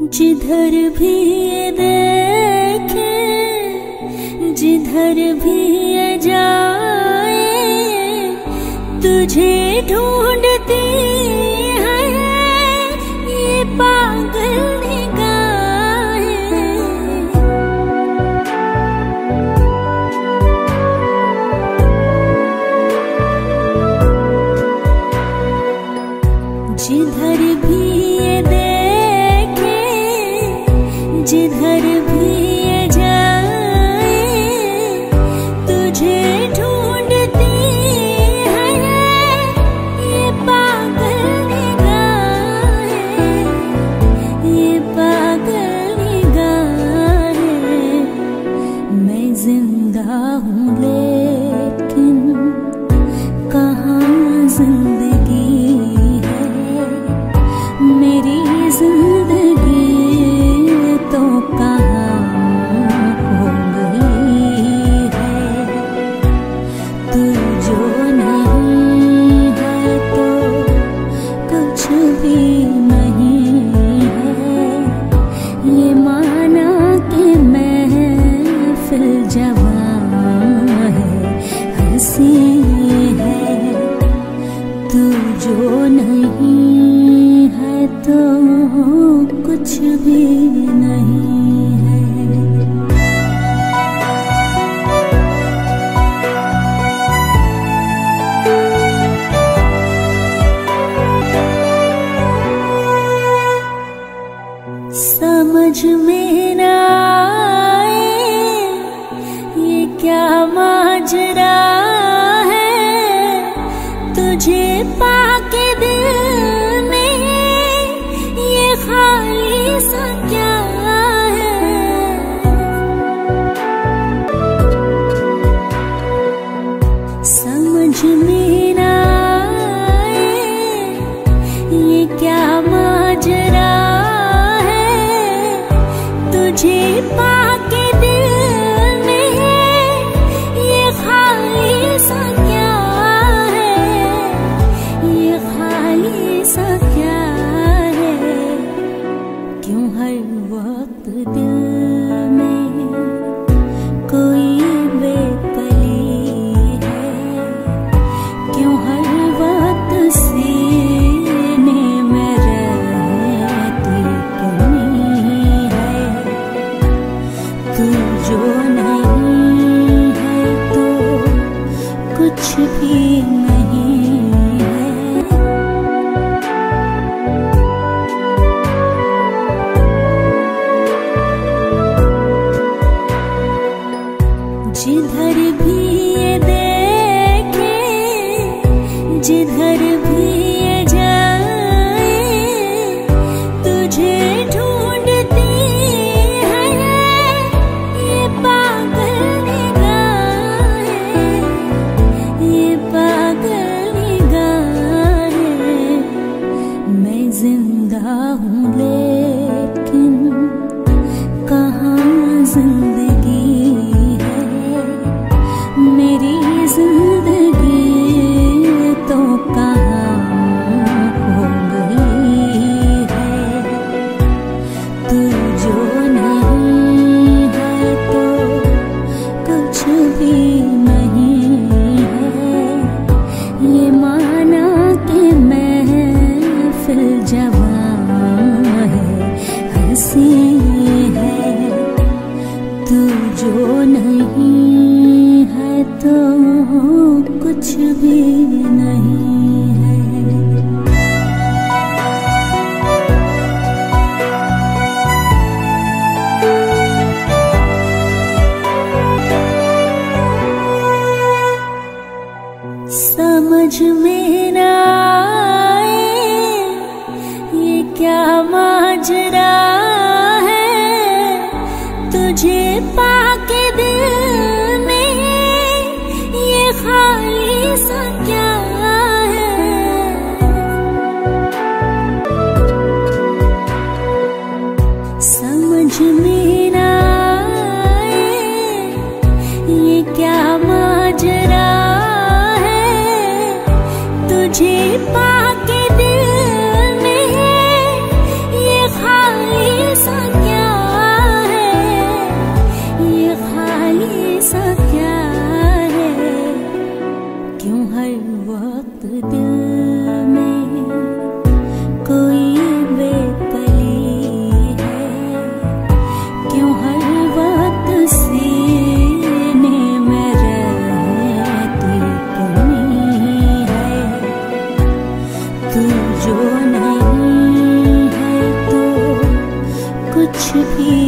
जिधर भी ये देखे, जिधर भी ये जाए, तुझे ढूंढती है ये पागल निगाहें। जिधर भी ये देखे, जिधर भी ये जाए, तुझे ढूंढती है ये पागल निगाहें, ये पागल निगाहें। मैं जिंदा हूँ लेकिन कहाँ जिंदगी है, मेरी जिंदगी तो कहाँ हो गई है। तू जो नहीं है तो कुछ भी नहीं है, ये माना कि महफिल जवां है, हंसी है। तू जो नहीं है तो कुछ भी नहीं है। समझ में ना आए ये क्या माजरा है, तुझे पाके दिल में ये खाली सा क्या है। समझ में ना आए ये क्या माजरा है, तुझे पाके दिल में ये खाली सा क्या है, ये खाली सा क्या है। क्यों हर वक्त दिल में कोई बेकली है, क्यों हर वक्त सीने में रहती कमी है। तू जो नहीं है तो कुछ भी नहीं है। जिधर भी ये देखे, जिधर भी ये जाए, तुझे ढूंढती है ये पागल निगाहें, ये पागल निगाहें। मैं जिंदा हूँ लेकिन कहाँ जिंदगी है, मेरी जिंदगी तो कहाँ हो गई है। तू जो नहीं है तो कुछ भी नहीं है, ये माना कि महफिल जवां है, हंसी है। तू जो नहीं है तो कुछ भी नहीं है। समझ में ना आए ये क्या माजरा है, तुझे पाके दिल में ये खाली सा क्या है। समझ में ना आए ये क्या माजरा है, तुझे पाके दिल में ये खाली भी